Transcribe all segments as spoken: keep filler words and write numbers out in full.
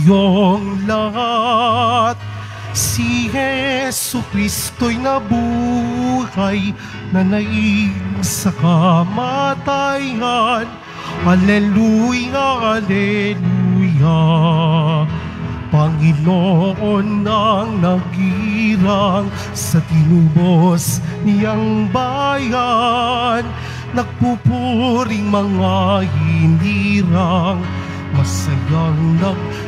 tayong lahat. Si Jesu Kristo'y nabuhay, nanaig sa kamatayan. Alleluia, alleluia. Panginoon ang nagirang sa tinubos niyang bayan. Nagpupuring mga hinirang, masayang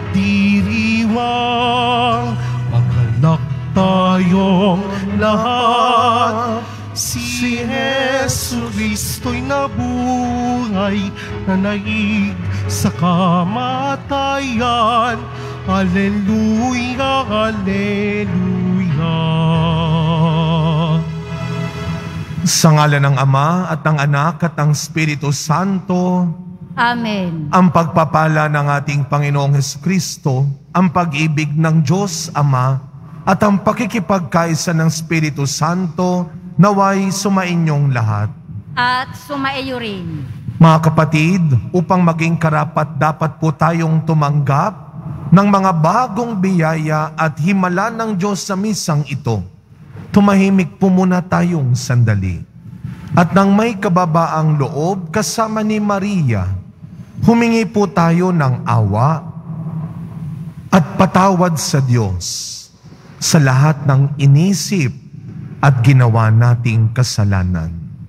nagdiriwang. Maganak tayong lahat. Si Jesu Kristo'y nabuhay, nanaig sa kamatayan. Alleluia, alleluia. Sa ngalan ng Ama at ng Anak at ng Espiritu Santo. Amen. Ang pagpapala ng ating Panginoong Hesukristo, ang pag-ibig ng Diyos Ama, at ang pakikipagkaisa ng Espiritu Santo, naway sumainyong lahat. At sumaiyo rin. Mga kapatid, upang maging karapat-dapat po tayong tumanggap ng mga bagong biyaya at himala ng Diyos sa misang ito, tumahimik po muna tayong sandali. At nang may kababaang loob kasama ni Maria, humingi po tayo ng awa at patawad sa Diyos sa lahat ng inisip at ginawa nating kasalanan.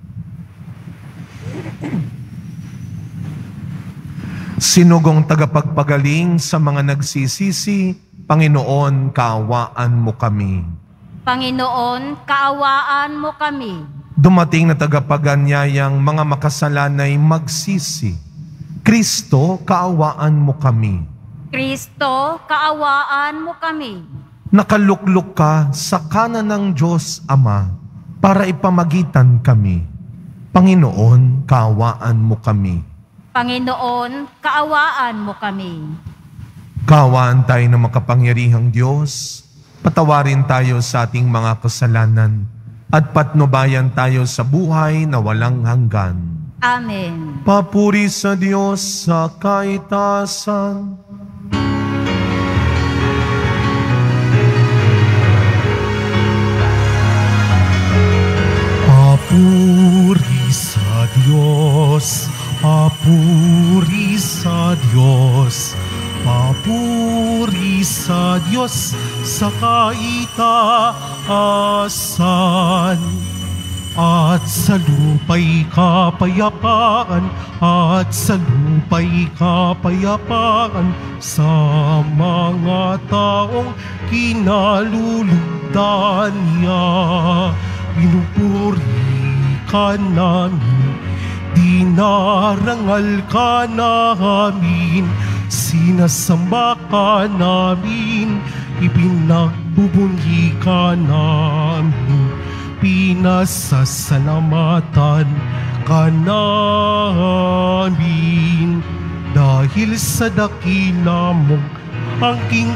Sinugong tagapagpagaling sa mga nagsisisi, Panginoon, kaawaan mo kami. Panginoon, kaawaan mo kami. Dumating na tagapaganyayang mga makasalanay magsisi, Kristo, kaawaan mo kami. Kristo, kaawaan mo kami. Nakaluklok ka sa kanan ng Diyos Ama para ipamagitan kami. Panginoon, kaawaan mo kami. Panginoon, kaawaan mo kami. Kaawaan tayo ng makapangyarihang Diyos. Patawarin tayo sa ating mga kasalanan at patnubayan tayo sa buhay na walang hanggan. Amen. Papuri sa Diyos sa kaitasan. Papuri sa Diyos, papuri sa Diyos, papuri sa Diyos sa kaitaasan. At sa lupa'y kapayapaan, at sa lupa'y kapayapaan sa mga taong kinalulugdan niya. Pinupuri ka namin, dinarangal ka namin, sinasamba ka namin, ipinagbubunyi ka namin, pinasasalamatan ka namin. Dahil sa dakila mong angking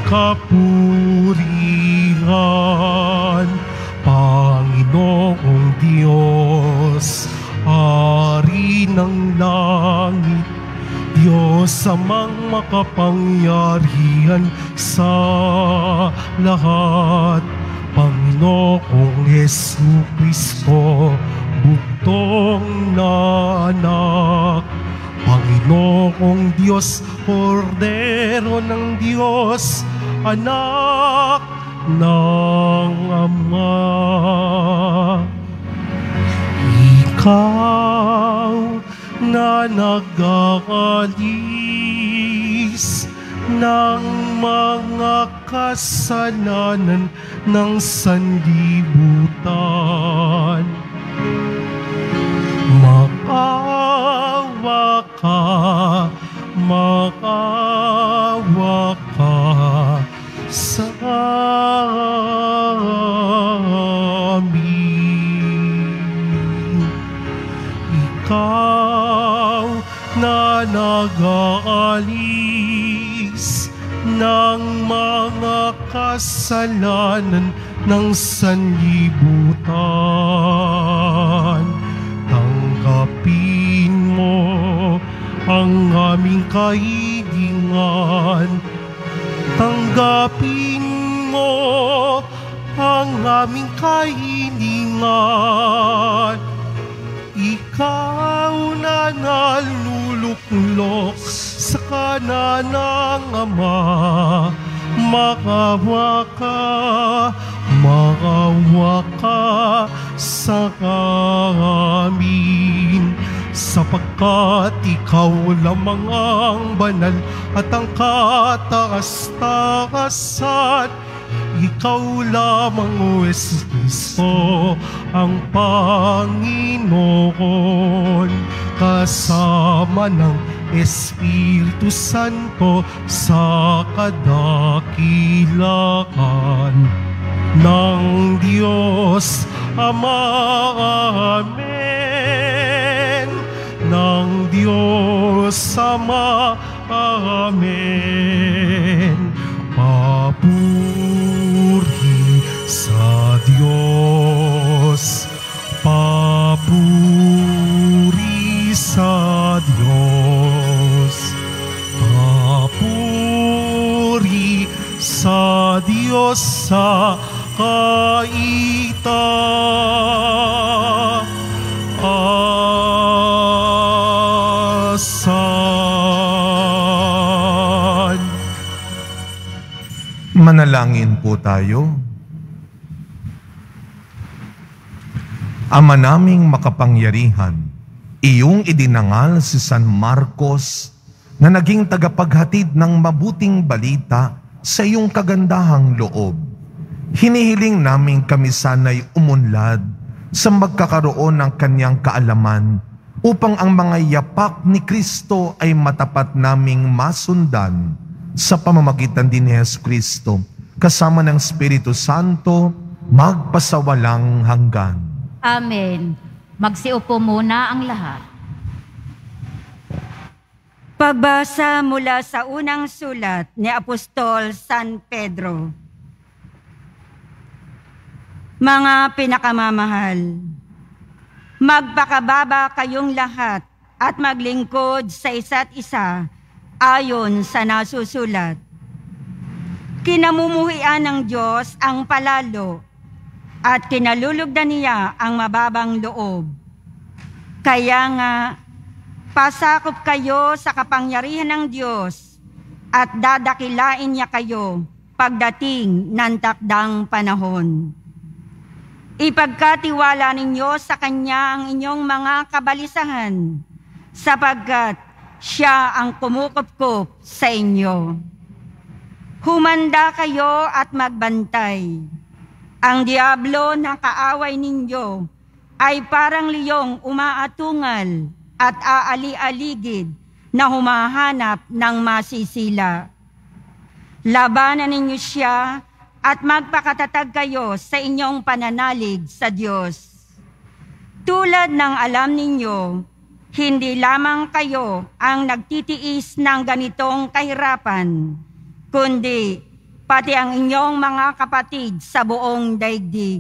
kapurihan, Panginoong Diyos, Hari ng langit, Diyos amang makapangyarihan sa lahat, Panginoong Jesucristo, bugtong na anak, Panginoong Diyos, Kordero ng Diyos, anak ng Ama. Ikaw na nag-aalis ng mga kasalanan ng sanlibutan, maawa ka, maawa ka sa amin. Ikaw na nag-aalis ng mga kasalanan ng sanlibutan, tanggapin mo ang aming kahilingan Tanggapin mo ang aming kahilingan. Ikaw na naluluklok sa kanan ng Ama. Maawa ka, maawa ka sa amin, sapagkat ikaw lamang ang banal at ang kataas-taasan. Ikaw lamang, O Jesus Cristo, ang Panginoon, kasama ng Espiritu Santo sa kadakilaan ng Diyos Ama. Amen. Ng Diyos Ama. Amen. Papuri sa Diyos, papuri sa Diyos, papuri sa Diyos sa kaitaasan. Manalangin po tayo. Ama naming makapangyarihan, iyong idinangal si San Marcos na naging tagapaghatid ng mabuting balita sa iyong kagandahang loob. Hinihiling namin kami sana'y umunlad sa magkakaroon ng kanyang kaalaman upang ang mga yapak ni Kristo ay matapat naming masundan sa pamamagitan din ni Jesus Kristo, kasama ng Espiritu Santo, magpasawalang hanggan. Amen. Magsiupo muna ang lahat. Pagbasa mula sa unang sulat ni Apostol San Pedro. Mga pinakamamahal, magpakababa kayong lahat at maglingkod sa isa't isa ayon sa nasusulat. Kinamumuhian ng Diyos ang palalo at kinalulugdan niya ang mababang loob. Kaya nga, pasakop kayo sa kapangyarihan ng Diyos at dadakilain niya kayo pagdating ng takdang panahon. Ipagkatiwala ninyo sa Kanya ang inyong mga kabalisahan, sapagkat Siya ang kumukupkup sa inyo. Humanda kayo at magbantay. Ang diablo na kaaway ninyo ay parang liyong umaatungal at aali-aligid na humahanap ng masisila. Labanan ninyo siya at magpakatatag kayo sa inyong pananalig sa Diyos. Tulad ng alam ninyo, hindi lamang kayo ang nagtitiis ng ganitong kahirapan, kundi pati ang inyong mga kapatid sa buong daigdig.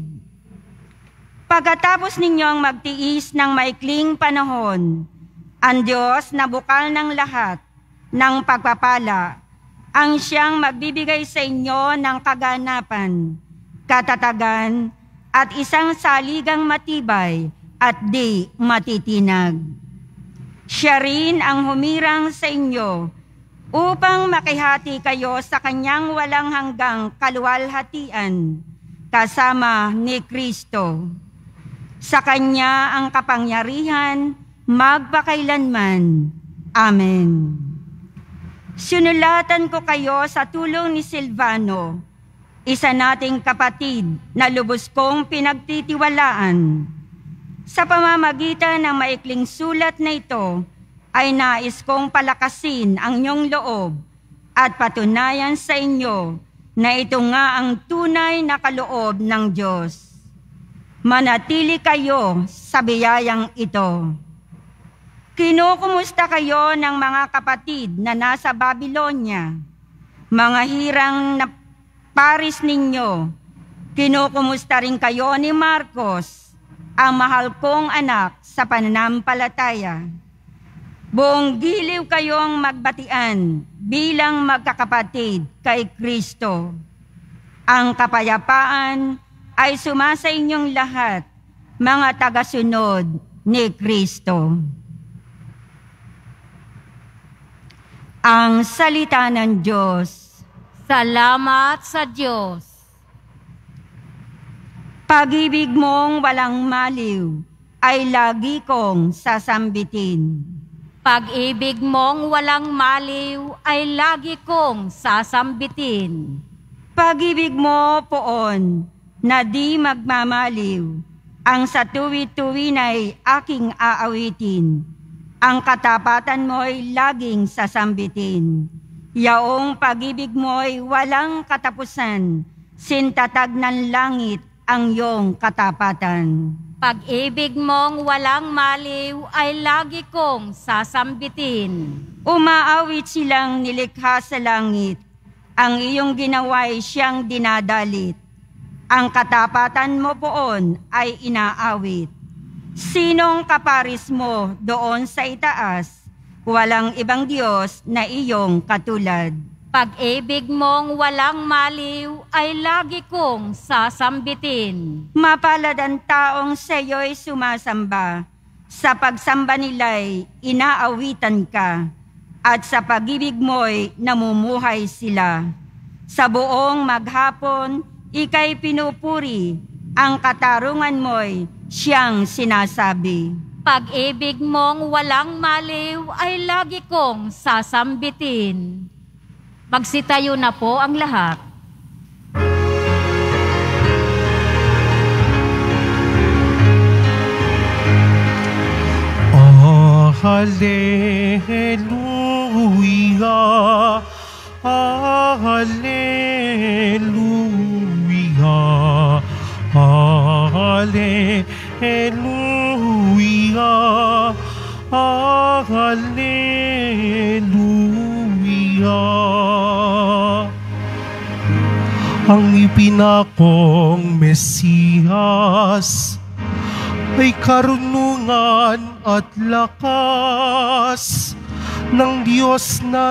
Pagkatapos ninyong magtiis ng maikling panahon, ang Diyos na bukal ng lahat ng pagpapala, ang siyang magbibigay sa inyo ng kaganapan, katatagan, at isang saligang matibay at di matitinag. Siya rin ang humirang sa inyo upang makihati kayo sa kanyang walang hanggang kaluwalhatian kasama ni Kristo. Sa kanya ang kapangyarihan magpakailanman. Amen. Sinulatan ko kayo sa tulong ni Silvano, isa nating kapatid na lubos kong pinagtitiwalaan. Sa pamamagitan ng maikling sulat na ito, ay nais kong palakasin ang inyong loob at patunayan sa inyo na ito nga ang tunay na kaloob ng Diyos. Manatili kayo sa biyayang ito. Kinukumusta kayo ng mga kapatid na nasa Babylonia, mga hirang na paris ninyo. Kinukumusta rin kayo ni Marcos, ang mahal kong anak sa pananampalataya. Buong giliw kayong magbatian bilang magkakapatid kay Kristo. Ang kapayapaan ay sumasa inyong lahat, mga tagasunod ni Kristo. Ang salita ng Diyos. Salamat sa Diyos. Pag-ibig mong walang maliw ay lagi kong sasambitin. Pag-ibig mong walang maliw ay lagi kong sasambitin. Pag-ibig mo poon na di magmamaliw, ang sa tuwi-tuwi na'y aking aawitin. Ang katapatan mo'y laging sasambitin. Yaong pag-ibig mo'y walang katapusan, sintatag ng langit ang iyong katapatan. Pag-ibig mong walang maliw ay lagi kong sasambitin. Umaawit silang nilikha sa langit, ang iyong ginawa'y siyang dinadalit. Ang katapatan mo poon ay inaawit. Sinong kaparis mo doon sa itaas? Walang ibang Diyos na iyong katulad. Pag-ibig mong walang maliw ay lagi kong sasambitin. Mapalad ang taong sa iyo'y sumasamba. Sa pagsamba nila'y inaawitan ka, at sa pag-ibig mo'y namumuhay sila. Sa buong maghapon, ika'y pinupuri, ang katarungan mo'y siyang sinasabi. Pag-ibig mong walang maliw ay lagi kong sasambitin. Magsitayo na po ang lahat. Oh, hallelujah, hallelujah, hallelujah, hallelujah. Ang ipinakong Mesiyas ay karunungan at lakas ng Diyos na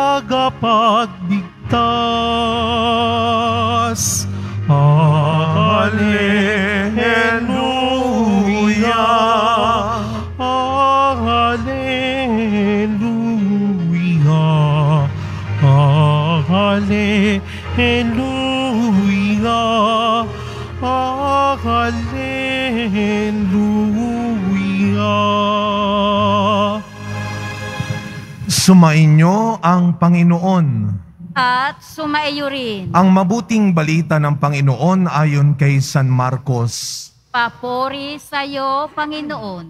tagapagligtas. Hallelujah, hallelujah, hallelujah, hallelujah. Sumainyo ang Panginoon. At sumaiyo rin. Ang mabuting balita ng Panginoon ayon kay San Marcos. Papuri sa iyo, Panginoon.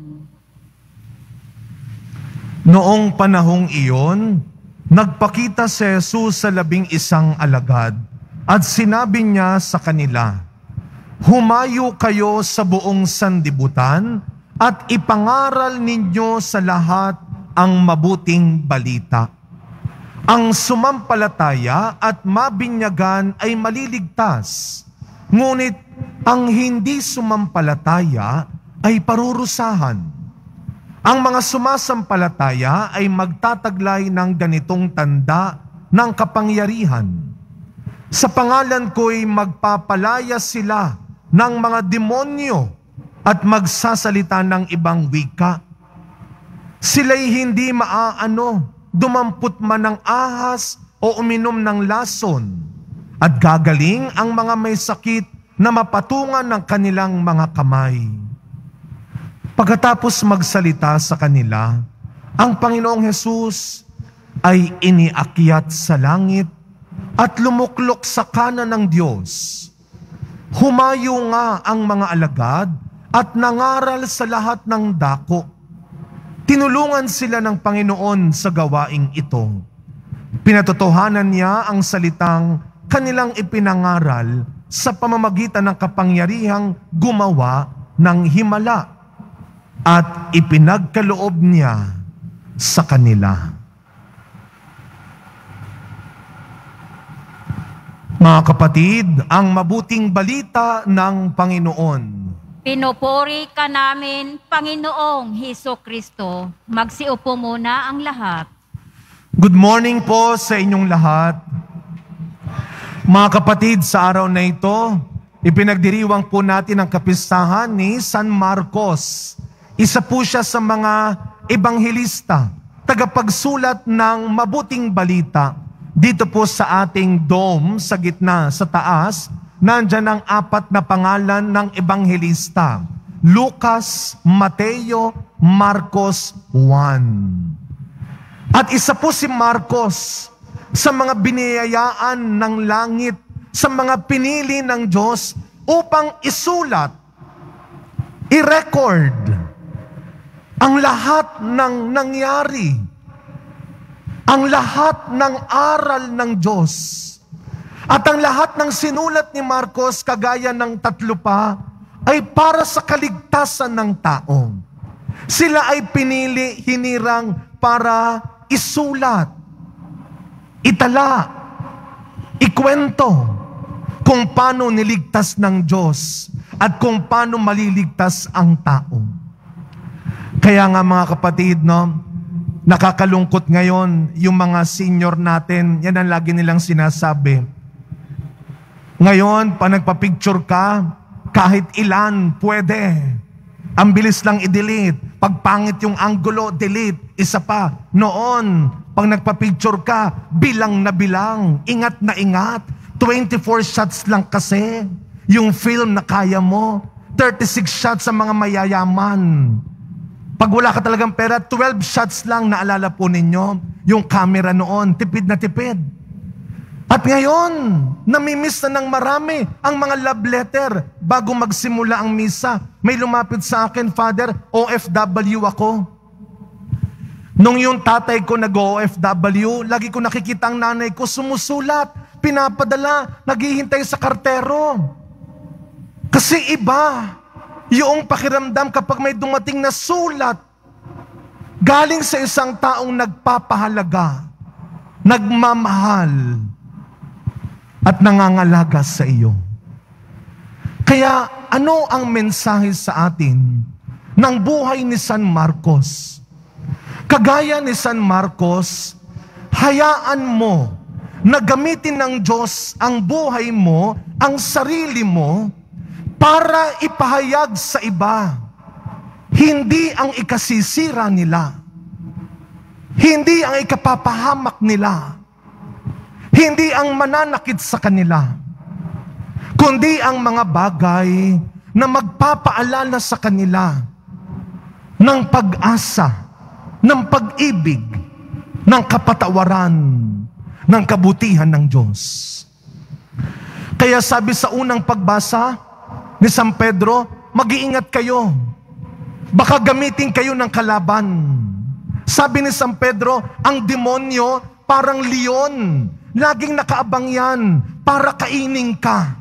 Noong panahong iyon, nagpakita si Jesus sa labing isang alagad at sinabi niya sa kanila, "Humayo kayo sa buong sandibutan at ipangaral ninyo sa lahat ang mabuting balita. Ang sumampalataya at mabinyagan ay maliligtas, ngunit ang hindi sumampalataya ay parurusahan. Ang mga sumasampalataya ay magtataglay ng ganitong tanda ng kapangyarihan. Sa pangalan ko'y magpapalaya sila ng mga demonyo at magsasalita ng ibang wika. Sila'y hindi maaano, dumampot man ng ahas o uminom ng lason, at gagaling ang mga may sakit na mapatungan ng kanilang mga kamay." Pagkatapos magsalita sa kanila, ang Panginoong Hesus ay iniakyat sa langit at lumuklok sa kanan ng Diyos. Humayo nga ang mga alagad at nangaral sa lahat ng dako. Tinulungan sila ng Panginoon sa gawaing ito. Pinatotohanan niya ang salitang kanilang ipinangaral sa pamamagitan ng kapangyarihang gumawa ng himala, at ipinagkaloob niya sa kanila. Mga kapatid, ang mabuting balita ng Panginoon. Pinupuri ka namin, Panginoong Hesus Kristo. Magsiupo muna ang lahat. Good morning po sa inyong lahat. Mga kapatid, sa araw na ito, ipinagdiriwang po natin ang kapistahan ni San Marcos. Isa po siya sa mga ebanghelista, tagapagsulat ng mabuting balita. Dito po sa ating dome, sa gitna, sa taas, nandyan ang apat na pangalan ng ebanghelista. Lucas, Mateo, Marcos, Juan. At isa po si Marcos sa mga biniyayaan ng langit, sa mga pinili ng Diyos upang isulat, i-record ang lahat ng nangyari, ang lahat ng aral ng Diyos. At ang lahat ng sinulat ni Marcos, kagaya ng tatlo pa, ay para sa kaligtasan ng tao. Sila ay pinili, hinirang para isulat, itala, ikwento kung paano niligtas ng Diyos at kung paano maliligtas ang tao. Kaya nga mga kapatid, no, nakakalungkot ngayon yung mga senior natin, yan ang lagi nilang sinasabi. Ngayon, pa nagpa-picture ka, kahit ilan, pwede. Ang bilis lang i-delete. Pag pangit yung angulo, delete. Isa pa. Noon, pag nagpa-picture ka, bilang na bilang. Ingat na ingat. twenty-four shots lang kasi. Yung film na kaya mo. thirty-six shots sa mga mayayaman. Pag wala ka talagang pera, twelve shots lang, naalala po ninyo. Yung camera noon, tipid na tipid. At ngayon, namimiss na ng marami ang mga love letter bago magsimula ang misa. May lumapit sa akin, Father, O F W ako. Nung yung tatay ko nag-O F W, lagi ko nakikita ang nanay ko sumusulat, pinapadala, naghihintay sa kartero. Kasi iba, yung pakiramdam kapag may dumating na sulat, galing sa isang taong nagpapahalaga, nagmamahal, at nangangalaga sa iyo. Kaya ano ang mensahe sa atin ng buhay ni San Marcos? Kagaya ni San Marcos, hayaan mo na gamitin ng Diyos ang buhay mo, ang sarili mo, para ipahayag sa iba. Hindi ang ikasisira nila. Hindi ang ikapapahamak nila. Hindi ang mananakit sa kanila, kundi ang mga bagay na magpapaalala sa kanila ng pag-asa, ng pag-ibig, ng kapatawaran, ng kabutihan ng Diyos. Kaya sabi sa unang pagbasa ni San Pedro, mag-iingat kayo. Baka gamitin kayo ng kalaban. Sabi ni San Pedro, ang demonyo parang leon. Laging nakaabang yan para kainin ka,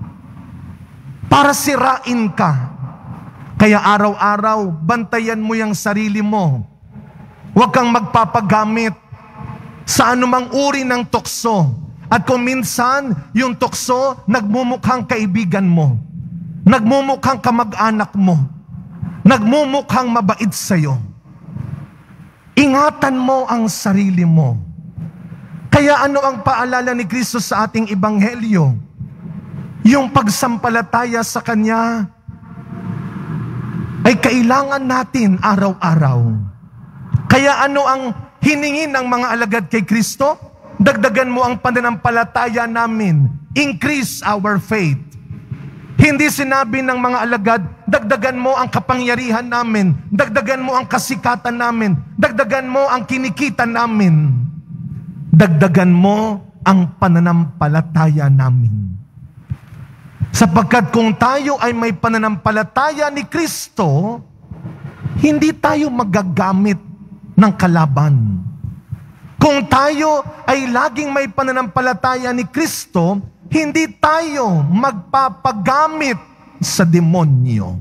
para sirain ka. Kaya araw-araw, bantayan mo yung sarili mo. Huwag kang magpapagamit sa anumang uri ng tukso. At kung minsan, yung tukso, nagmumukhang kaibigan mo, nagmumukhang kamag-anak mo, nagmumukhang mabait sa'yo. Ingatan mo ang sarili mo. Kaya ano ang paalala ni Kristo sa ating ebanghelyo? Yung pagsampalataya sa Kanya ay kailangan natin araw-araw. Kaya ano ang hiningin ng mga alagad kay Kristo? Dagdagan mo ang pananampalataya namin. Increase our faith. Hindi sinabi ng mga alagad, dagdagan mo ang kapangyarihan namin. Dagdagan mo ang kasikatan namin. Dagdagan mo ang kinikita namin. Dagdagan mo ang pananampalataya namin. Sapagkat kung tayo ay may pananampalataya ni Kristo, hindi tayo magagamit ng kalaban. Kung tayo ay laging may pananampalataya ni Kristo, hindi tayo magpapagamit sa demonyo.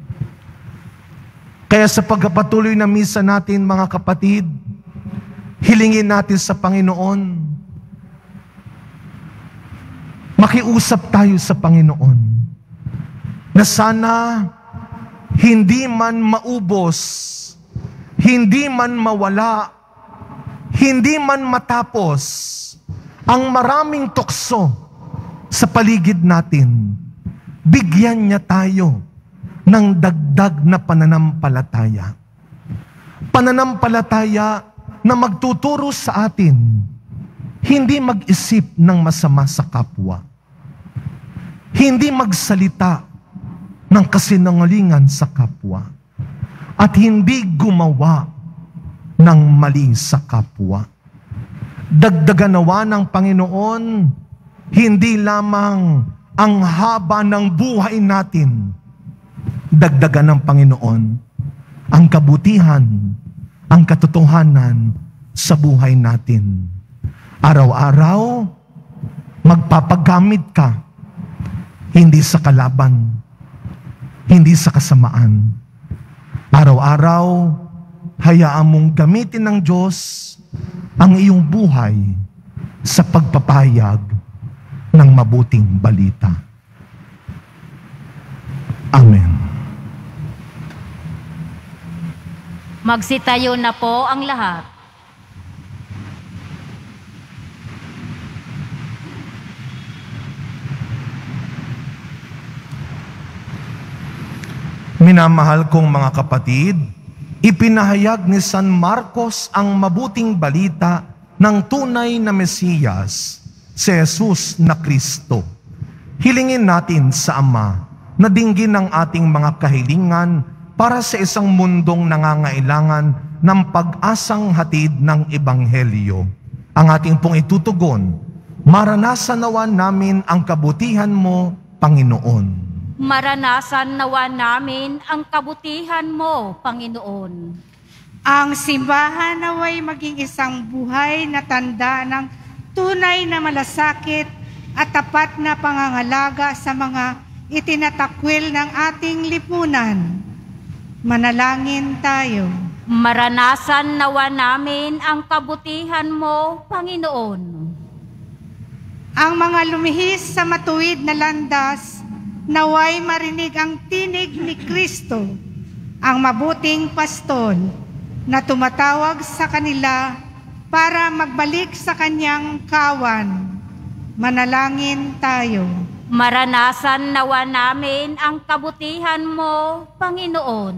Kaya sa pagpapatuloy na misa natin, mga kapatid, hilingin natin sa Panginoon. Makiusap tayo sa Panginoon na sana hindi man maubos, hindi man mawala, hindi man matapos ang maraming tukso sa paligid natin, bigyan niya tayo ng dagdag na pananampalataya. Pananampalataya na magtuturo sa atin, hindi mag-isip ng masama sa kapwa. Hindi magsalita ng kasinungalingan sa kapwa. At hindi gumawa ng mali sa kapwa. Dagdagan nawa ng Panginoon, hindi lamang ang haba ng buhay natin. Dagdagan ng Panginoon ang kabutihan, ang katotohanan sa buhay natin. Araw-araw, magpapagamit ka, hindi sa kalaban, hindi sa kasamaan. Araw-araw, hayaan mong gamitin ng Diyos ang iyong buhay sa pagpapahayag ng mabuting balita. Amen. Magsitayo na po ang lahat. Minamahal kong mga kapatid, ipinahayag ni San Marcos ang mabuting balita ng tunay na Mesiyas, si Jesus na Kristo. Hilingin natin sa Ama na dinggin ang ating mga kahilingan para sa isang mundong nangangailangan ng pag-asang hatid ng Ebanghelyo. Ang ating pong itutugon, maranasan nawa namin ang kabutihan mo, Panginoon. Maranasan nawa namin ang kabutihan mo, Panginoon. Ang simbahan naway maging isang buhay na tanda ng tunay na malasakit at tapat na pangangalaga sa mga itinatakwil ng ating lipunan. Manalangin tayo. Maranasan nawa namin ang kabutihan mo, Panginoon. Ang mga lumihis sa matuwid na landas, naway marinig ang tinig ni Kristo, ang mabuting pastol, na tumatawag sa kanila para magbalik sa kanyang kawan. Manalangin tayo. Maranasan nawa namin ang kabutihan mo, Panginoon.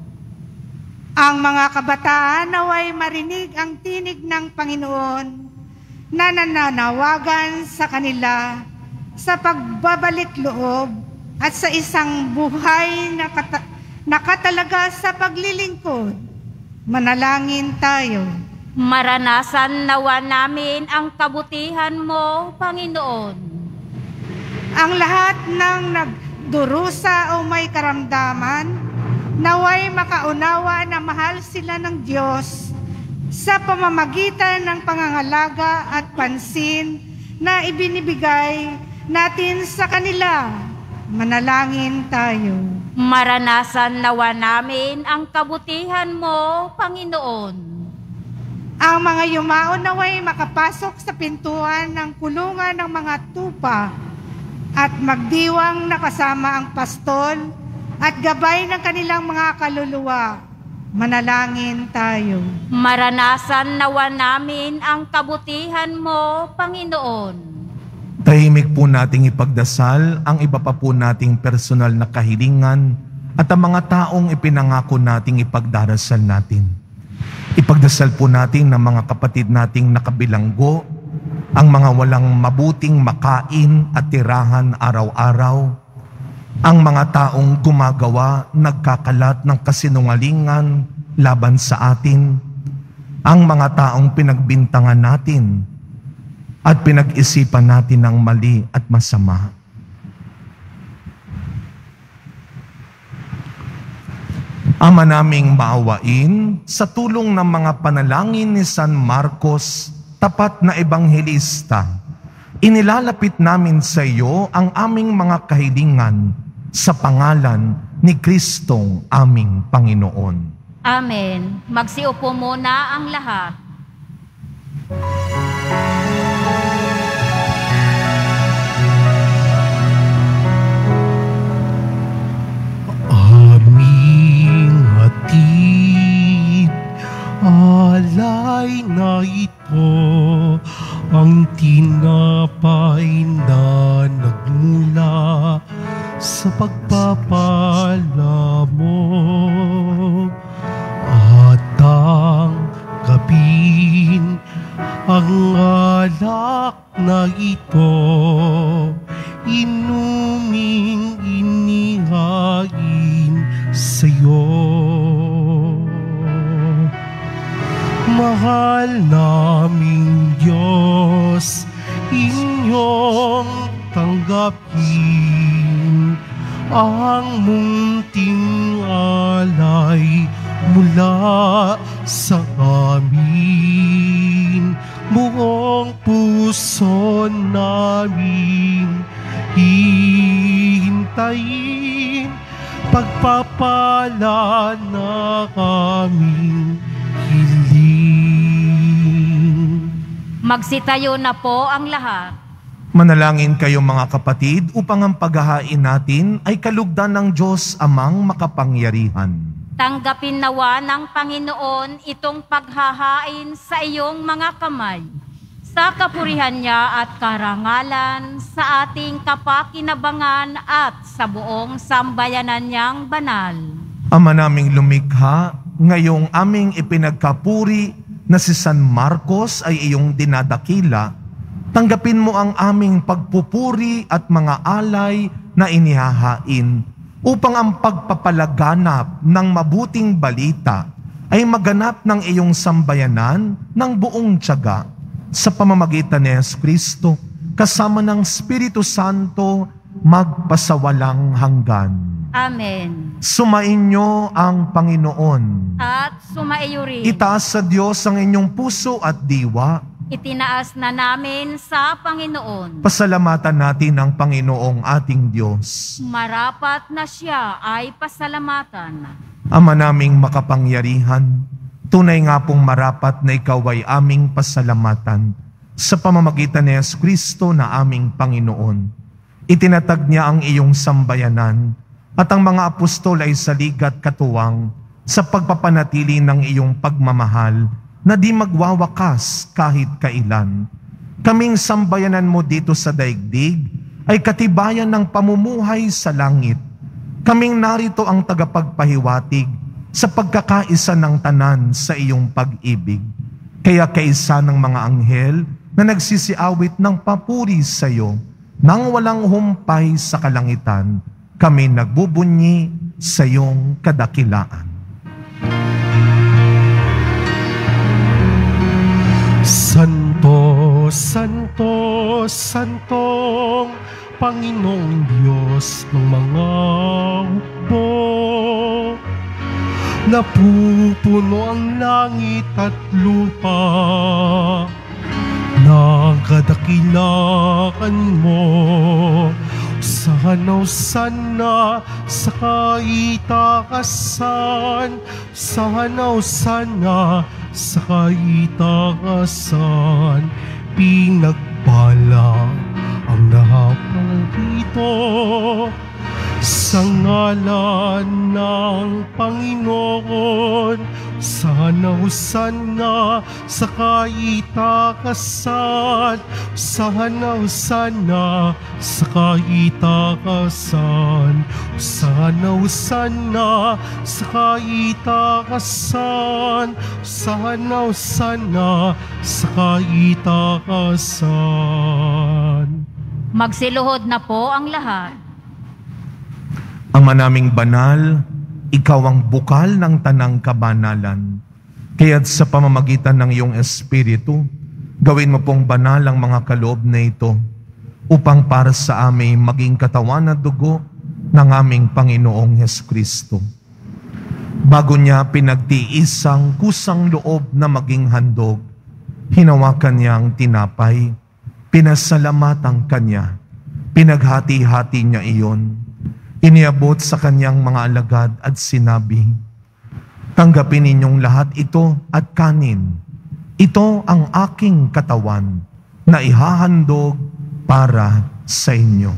Ang mga kabataan naway marinig ang tinig ng Panginoon na nananawagan sa kanila sa pagbabalik loob at sa isang buhay na kata- nakatalaga sa paglilingkod. Manalangin tayo. Maranasan nawa namin ang kabutihan mo, Panginoon. Ang lahat ng nagdurusa o may karamdaman, naway makaunawa na mahal sila ng Diyos sa pamamagitan ng pangangalaga at pansin na ibinibigay natin sa kanila. Manalangin tayo. Maranasan nawa namin ang kabutihan mo, Panginoon. Ang mga yumao naway makapasok sa pintuan ng kulungan ng mga tupa at magdiwang nakasama ang pastol at gabay ng kanilang mga kaluluwa. Manalangin tayo. Maranasan nawa namin ang kabutihan mo, Panginoon. Tahimik po nating ipagdasal ang iba pa po nating personal na kahilingan at ang mga taong ipinangako nating ipagdarasal natin. Ipagdasal po natin ng mga kapatid nating nakabilanggo, ang mga walang mabuting makain at tirahan araw-araw, ang mga taong gumagawa, nagkakalat ng kasinungalingan laban sa atin, ang mga taong pinagbintangan natin, at pinag-isipan natin ng mali at masama. Ama naming maawain, sa tulong ng mga panalangin ni San Marcos, tapat na ebanghelista, inilalapit namin sa iyo ang aming mga kahilingan sa pangalan ni Kristong aming Panginoon. Amen. Magsiupo muna ang lahat. Amin. kapatid, alay na ito ang tinapay na nagmula sa pagpapala mo. At tanggapin ang alak na ito, inuming inihain sa'yo. Mahal naming Diyos, inyong tanggapin ang munting alay mula sa amin. Buong puso namin hihintayin pagpapala na aming hiling. Magsitayo na po ang lahat. Manalangin kayo mga kapatid upang ang paghahain natin ay kalugdan ng Diyos Amang makapangyarihan. Tanggapin nawa ng Panginoon itong paghahain sa iyong mga kamay, sa kapurihan niya at karangalan, sa ating kapakinabangan at sa buong sambayanan niyang banal. Ama naming lumikha, ngayong aming ipinagkapuri na si San Marcos ay iyong dinadakila, tanggapin mo ang aming pagpupuri at mga alay na inihahain upang ang pagpapalaganap ng mabuting balita ay maganap ng iyong sambayanan ng buong tiyaga sa pamamagitan ni Jesucristo kasama ng Espiritu Santo magpasawalang hanggan. Amen. Sumainyo ang Panginoon. At sumaiyo rin. Itaas sa Diyos ang inyong puso at diwa. Itinaas na namin sa Panginoon. Pasalamatan natin ang Panginoong ating Diyos. Marapat na siya ay pasalamatan. Ama naming makapangyarihan, tunay nga pong marapat na ikaw ay aming pasalamatan sa pamamagitan ni Jesucristo na aming Panginoon. Itinatag niya ang iyong sambayanan at ang mga apostol ay saligat katuwang sa pagpapanatili ng iyong pagmamahal na di magwawakas kahit kailan. Kaming sambayanan mo dito sa daigdig ay katibayan ng pamumuhay sa langit. Kaming narito ang tagapagpahiwatig sa pagkakaisa ng tanan sa iyong pag-ibig. Kaya kaisa ng mga anghel na nagsisiawit ng papuri sa iyo, nang walang humpay sa kalangitan, kami nagbubunyi sa iyong kadakilaan. Santo, Santo, Santong Panginoong Diyos ng mga hukbo. Napupuno ang langit at lupa ng kadakilaan mo. Sanaw-sana sa kaitaasan, sanaw-sana sa kaitaasan, pinagpala ang naparito sa ngalan ng Panginoon. Sanaw-sana sa kaitaasan, sanaw-sana sa kaitaasan, sanaw-sana sa kaitaasan, sanaw-sana sa kaitaasan. Magsiluhod na po ang lahat. Ama naming banal, ikaw ang bukal ng tanang kabanalan. Kaya't sa pamamagitan ng iyong Espiritu, gawin mo pong banal ang mga kaloob na ito upang para sa amin maging katawan at dugo ng aming Panginoong Jesucristo. Bago niya pinagtiis ang kusang loob na maging handog, hinawakan niya ang tinapay, pinasalamatan kanya, pinaghati-hati niya iyon, iniabot sa kanyang mga alagad at sinabi, tanggapin ninyong lahat ito at kanin. Ito ang aking katawan na ihahandog para sa inyo.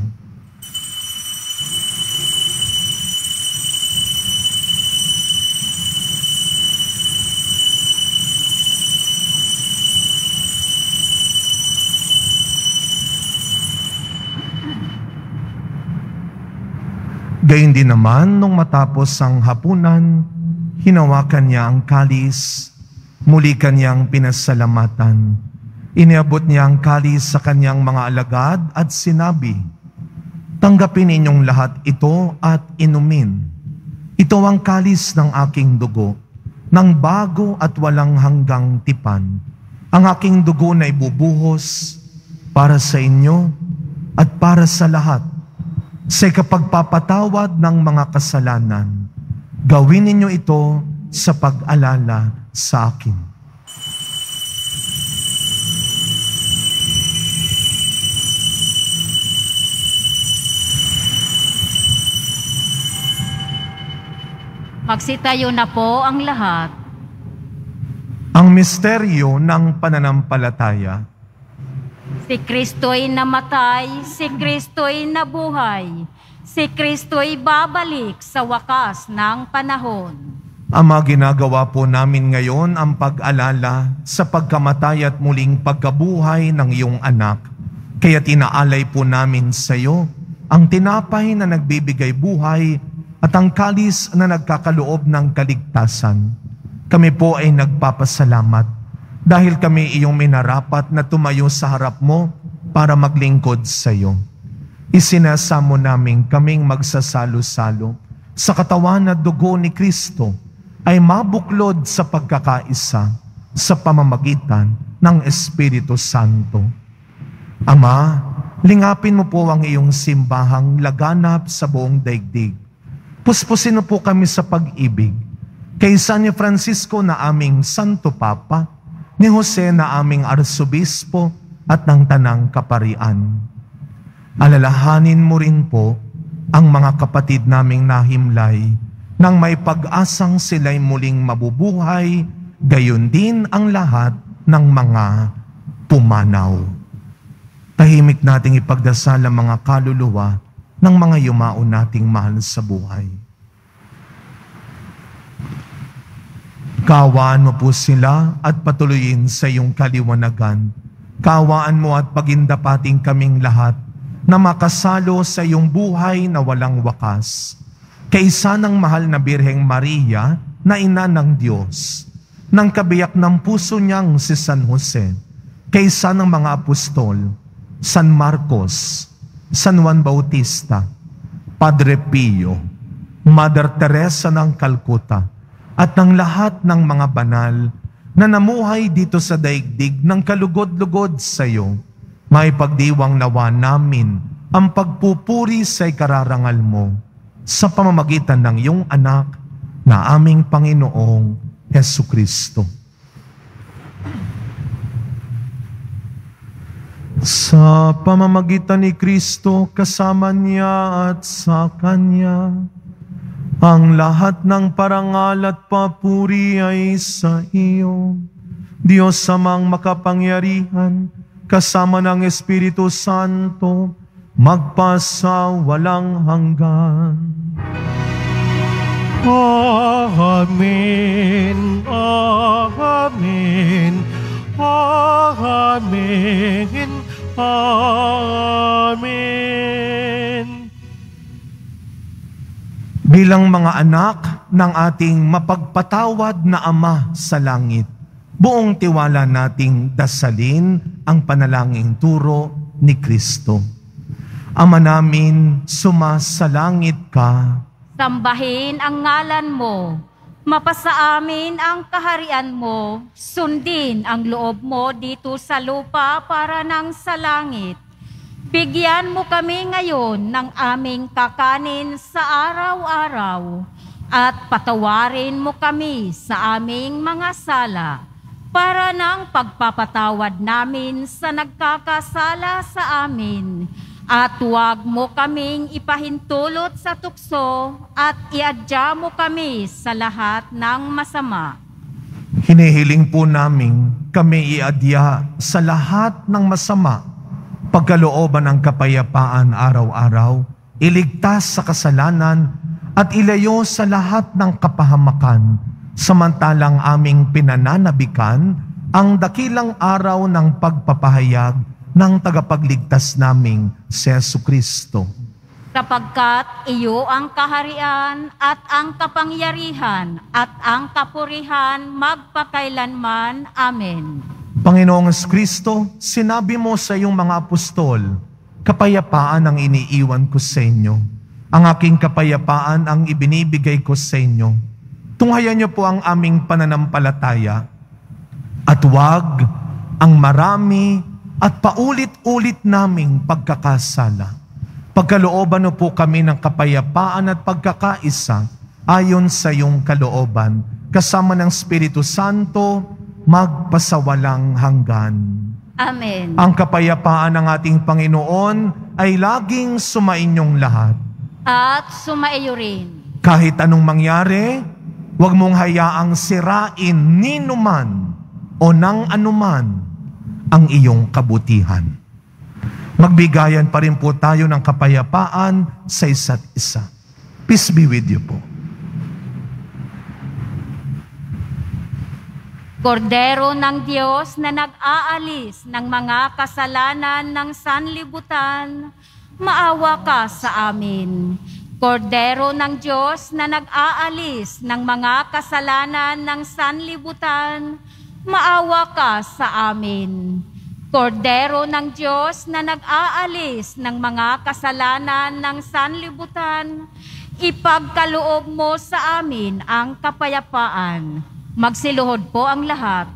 Gayon din naman, nung matapos ang hapunan, hinawakan niya ang kalis, muli kanyang pinasalamatan. Iniabot niya ang kalis sa kanyang mga alagad at sinabi, "Tanggapin ninyong lahat ito at inumin. Ito ang kalis ng aking dugo, ng bago at walang hanggang tipan. Ang aking dugo na ibubuhos para sa inyo at para sa lahat, sa ikapagpapatawad ng mga kasalanan. Gawin ninyo ito sa pag-alala sa akin." Magsitayo na po ang lahat. Ang misteryo ng pananampalataya. Si Kristo'y namatay, si Kristo'y nabuhay, si Kristo'y babalik sa wakas ng panahon. Ama, ginagawa po namin ngayon ang pag-alala sa pagkamatay at muling pagkabuhay ng iyong anak. Kaya tinaalay po namin sa iyo ang tinapay na nagbibigay buhay at ang kalis na nagkakaloob ng kaligtasan. Kami po ay nagpapasalamat dahil kami iyong minarapat na tumayo sa harap mo para maglingkod sa iyo. Isinasamo namin kaming magsasalo-salo sa katawan at dugo ni Kristo ay mabuklod sa pagkakaisa sa pamamagitan ng Espiritu Santo. Ama, lingapin mo po ang iyong simbahang laganap sa buong daigdig. Puspusin mo po kami sa pag-ibig kay San Francisco na aming Santo Papa, ni Jose na aming Arsobispo at ng Tanang Kaparian. Alalahanin mo rin po ang mga kapatid naming nahimlay nang may pag-asang sila'y muling mabubuhay, gayon din ang lahat ng mga pumanaw. Tahimik nating ipagdasal ang mga kaluluwa ng mga yumao nating mahal sa buhay. Kaawaan mo po sila at patuloyin sa iyong kaliwanagan. Kaawaan mo at pagindapating kaming lahat na makasalo sa iyong buhay na walang wakas. Kaisa ng mahal na Birheng Maria na ina ng Diyos, ng kabiyak ng puso niyang si San Jose, kaisa ng mga apostol, San Marcos, San Juan Bautista, Padre Pio, Mother Teresa ng Calcutta, at ng lahat ng mga banal na namuhay dito sa daigdig ng kalugod-lugod sa iyo, may pagdiwang nawa namin ang pagpupuri sa ikararangal mo sa pamamagitan ng iyong anak na aming Panginoong Hesukristo. Sa pamamagitan ni Kristo, kasama niya at sa Kanya, ang lahat ng parangal at papuri ay sa iyo, Diyos Amang makapangyarihan, kasama ng Espiritu Santo, magpasa walang hanggan. Amen, amen, amen, amen. Bilang mga anak ng ating mapagpatawad na Ama sa langit, buong tiwala nating dasalin ang panalangin turo ni Kristo. Ama namin, sumasalangit ka. Sambahin ang ngalan mo, mapasa amin ang kaharian mo, sundin ang loob mo dito sa lupa para nang sa langit. Bigyan mo kami ngayon ng aming kakanin sa araw-araw at patawarin mo kami sa aming mga sala para nang pagpapatawad namin sa nagkakasala sa amin. At huwag mo kaming ipahintulot sa tukso at iadya mo kami sa lahat ng masama. Hinihiling po namin kami iadya sa lahat ng masama, pagkalooban ng kapayapaan araw-araw, iligtas sa kasalanan at ilayo sa lahat ng kapahamakan, samantalang aming pinananabikan ang dakilang araw ng pagpapahayag ng tagapagligtas naming si Jesucristo. Sapagkat iyo ang kaharian at ang kapangyarihan at ang kapurihan magpakailanman. Amen. Panginoong Kristo, sinabi mo sa iyong mga apostol, kapayapaan ang iniiwan ko sa inyo. Ang aking kapayapaan ang ibinibigay ko sa inyo. Tunghayan niyo po ang aming pananampalataya at huwag ang marami at paulit-ulit naming pagkakasala. Pagkalooban mo po kami ng kapayapaan at pagkakaisa ayon sa iyong kalooban, kasama ng Espiritu Santo, magpasawalang hanggan. Amen. Ang kapayapaan ng ating Panginoon ay laging sumainyong lahat. At sumaiyo rin. Kahit anong mangyari, huwag mong hayaang sirain ni numan o ng anuman ang iyong kabutihan. Magbigayan pa rin po tayo ng kapayapaan sa isa't isa. Peace be with you po. Kordero ng Diyos na nag-aalis ng mga kasalanan ng sanlibutan, maawa ka sa amin. Kordero ng Diyos na nag-aalis ng mga kasalanan ng sanlibutan, maawa ka sa amin. Kordero ng Diyos na nag-aalis ng mga kasalanan ng sanlibutan, ipagkaloob mo sa amin ang kapayapaan. Magsiluhod po ang lahat.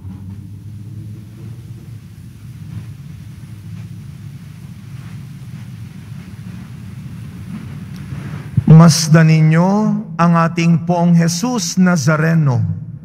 Masdan ninyo ang ating Poong Jesus Nazareno.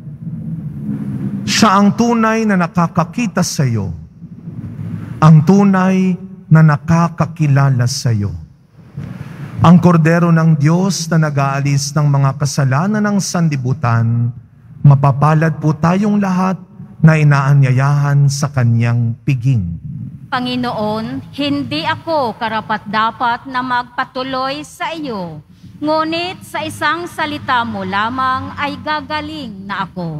Siya ang tunay na nakakakita sa iyo. Ang tunay na nakakakilala sa iyo. Ang kordero ng Diyos na nag-aalis ng mga kasalanan ng sanlibutan, mapapalad po tayong lahat na inaanyayahan sa kanyang piging. Panginoon, hindi ako karapat-dapat na magpatuloy sa iyo, ngunit sa isang salita mo lamang ay gagaling na ako.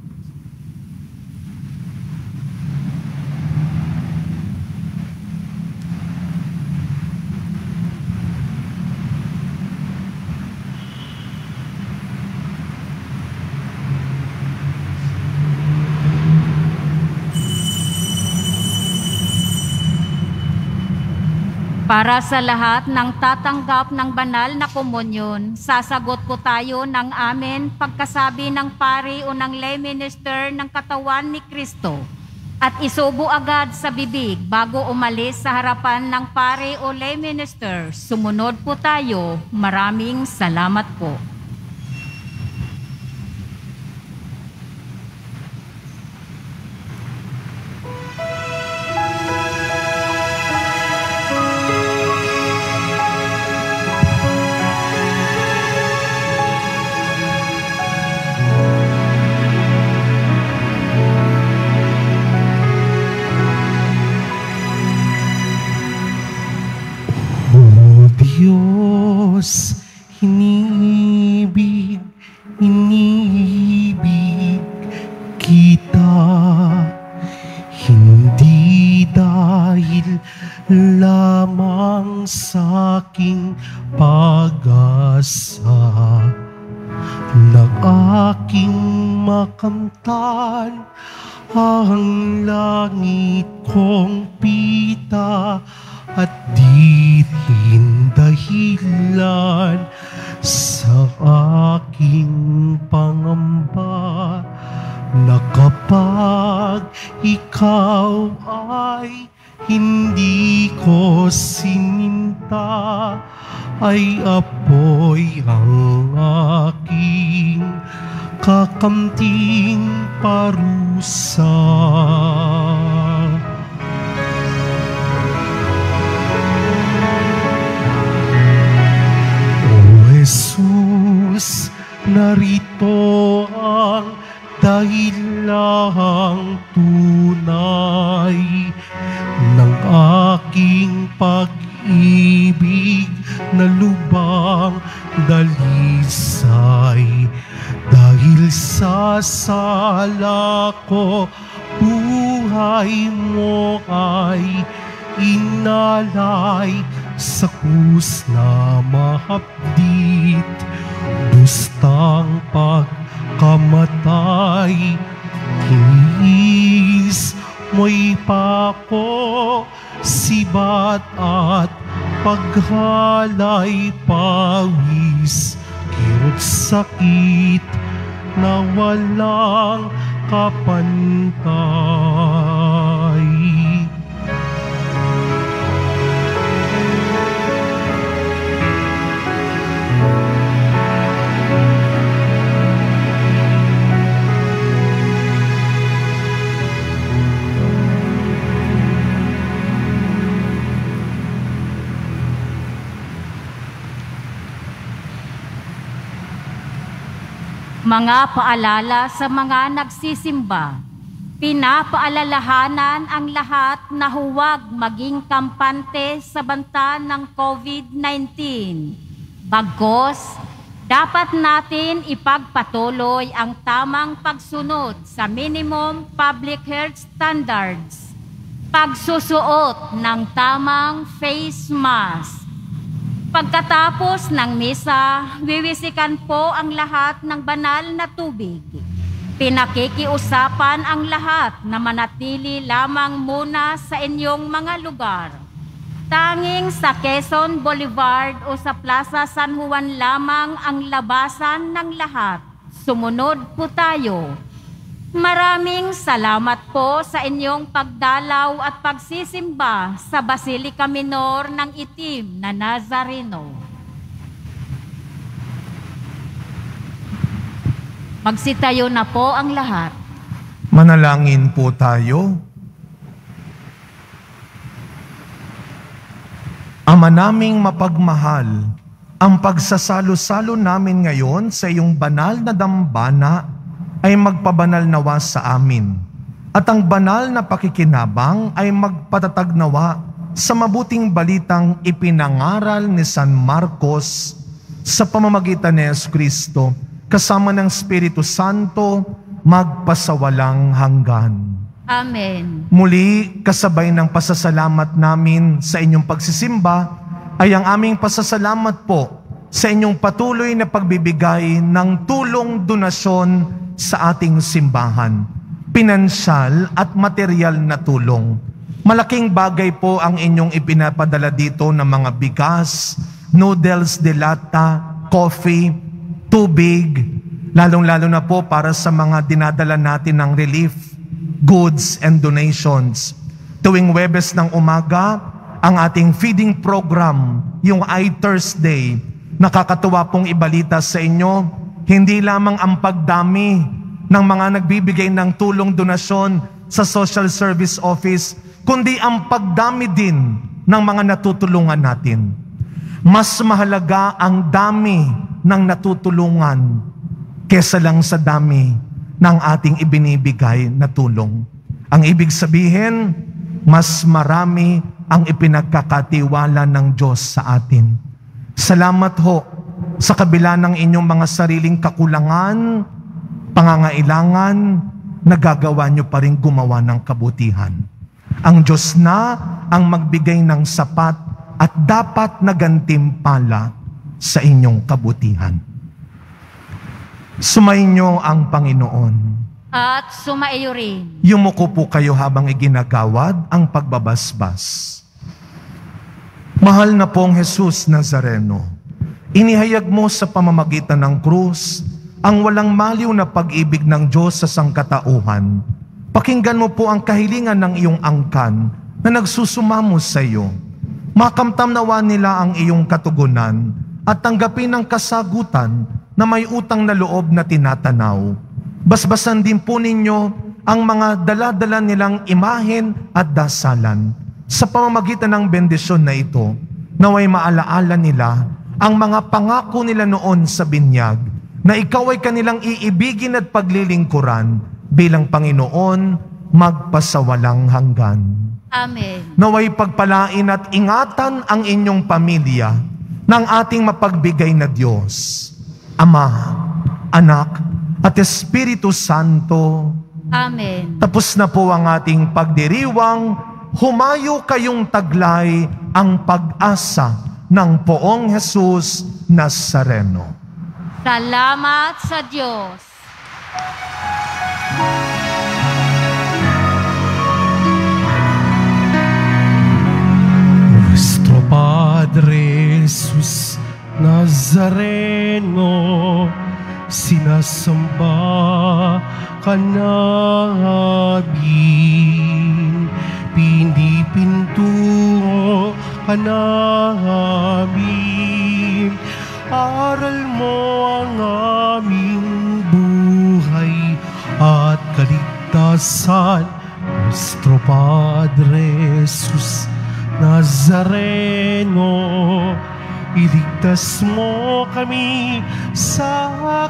Para sa lahat ng tatanggap ng banal na komunyon, sasagot po tayo ng amen pagkasabi ng pari o ng lay minister ng katawan ni Kristo at isubo agad sa bibig bago umalis sa harapan ng pari o lay minister. Sumunod po tayo. Maraming salamat po. Diyos, inibig, inibig kita, hindi dahil lamang sa aking pag-asa na aking makamtan ang langit kong pita at di rin dahilan sa aking pangamba na kapag ikaw ay hindi ko sininta, ay apoy ang aking kakamting parusa. Jesus, narito ang dahilang tunay ng aking pag-ibig na lubang dalisay. Dahil sa sala ko, buhay mo ay inalay sa krus na mahapdit, dustang pagkamatay, hiniis mo'y pako, sibat at paghalay pawis, kirot sakit na walang kapantay. Mga paalala sa mga nagsisimba, pinapaalalahanan ang lahat na huwag maging kampante sa banta ng COVID nineteen. Bagkus, dapat natin ipagpatuloy ang tamang pagsunod sa minimum public health standards, pagsusuot ng tamang face mask. Pagkatapos ng misa, wiwisikan po ang lahat ng banal na tubig. Pinakikiusapan ang lahat na manatili lamang muna sa inyong mga lugar. Tanging sa Quezon Boulevard o sa Plaza San Juan lamang ang labasan ng lahat. Sumunod po tayo. Maraming salamat po sa inyong pagdalaw at pagsisimba sa Basilika Minor ng Itim na Nazareno. Magsitayo na po ang lahat. Manalangin po tayo. Ama naming mapagmahal, ang pagsasalo-salo namin ngayon sa iyong banal na dambana ay magpabanal nawa sa amin. At ang banal na pakikinabang ay magpatatag nawa sa mabuting balitang ipinangaral ni San Marcos sa pamamagitan ni Jesucristo, kasama ng Espiritu Santo, magpasawalang hanggan. Amen. Muli, kasabay ng pasasalamat namin sa inyong pagsisimba, ay ang aming pasasalamat po sa inyong patuloy na pagbibigay ng tulong donasyon sa ating simbahan, pinansyal at material na tulong. Malaking bagay po ang inyong ipinapadala dito ng mga bigas, noodles de lata, coffee, tubig, lalong-lalo na po para sa mga dinadala natin ng relief, goods and donations. Tuwing Huwebes ng umaga, ang ating feeding program, yung I-Thursday, nakakatuwa pong ibalita sa inyo, hindi lamang ang pagdami ng mga nagbibigay ng tulong donasyon sa Social Service Office, kundi ang pagdami din ng mga natutulungan natin. Mas mahalaga ang dami ng natutulungan kesa lang sa dami ng ating ibinibigay na tulong. Ang ibig sabihin, mas marami ang ipinagkakatiwala ng Diyos sa atin. Salamat ho sa kabila ng inyong mga sariling kakulangan, pangangailangan, nagagawa nyo pa rin gumawa ng kabutihan. Ang Diyos na ang magbigay ng sapat at dapat na gantimpala sa inyong kabutihan. Sumainyo ang Panginoon. At sumaiyo rin. Yumuko po kayo habang iginagawad ang pagbabasbas. Mahal na pong Jesus Nazareno, inihayag mo sa pamamagitan ng krus ang walang maliw na pag-ibig ng Diyos sa sangkatauhan. Pakinggan mo po ang kahilingan ng iyong angkan na nagsusumamo sa iyo. Makamtam nawa nila ang iyong katugunan at tanggapin ang kasagutan na may utang na loob na tinatanaw. Basbasan din po ninyo ang mga dala-dala nilang imahen at dasalan. Sa pamamagitan ng bendisyon na ito, naway maalaala nila ang mga pangako nila noon sa binyag, na ikaw ay kanilang iibigin at paglilingkuran bilang Panginoon magpasawalang hanggan. Amen. Naway pagpalain at ingatan ang inyong pamilya ng ating mapagbigay na Diyos, Ama, Anak, at Espiritu Santo. Amen. Tapos na po ang ating pagdiriwang. Humayo kayong taglay ang pag-asa ng Poong Jesus Nazareno. Salamat sa Diyos. Nuestro Padre Jesus Nazareno, sinasamba ka namin, pinipintungo ka namin, aral mo ang aming buhay at kaligtasan. Nuestro Padre Jesus Nazareno, iligtas mo kami sa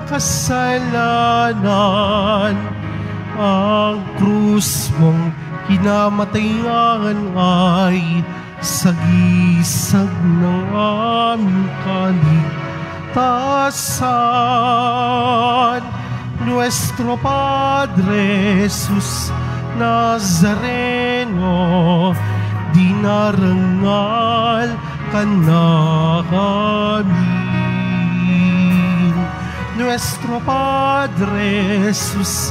kasalanan. Ang krus mong kinamatayan ay sagisag ng aming kaligtasan. Nuestro Padre Jesus Nazareno, dinarangal ka namin. Nuestro Padre Jesus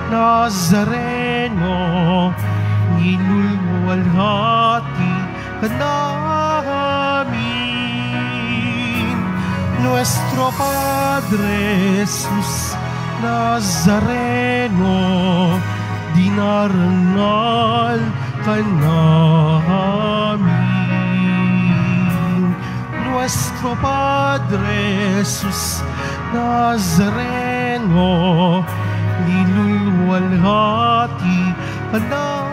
Nazareno, nilulwalhati ka namin. Nuestro Padre Jesus Nazareno, dinarangal ka namin. Nuestro Padre Jesus Nazareno, nilulwalhati ka namin.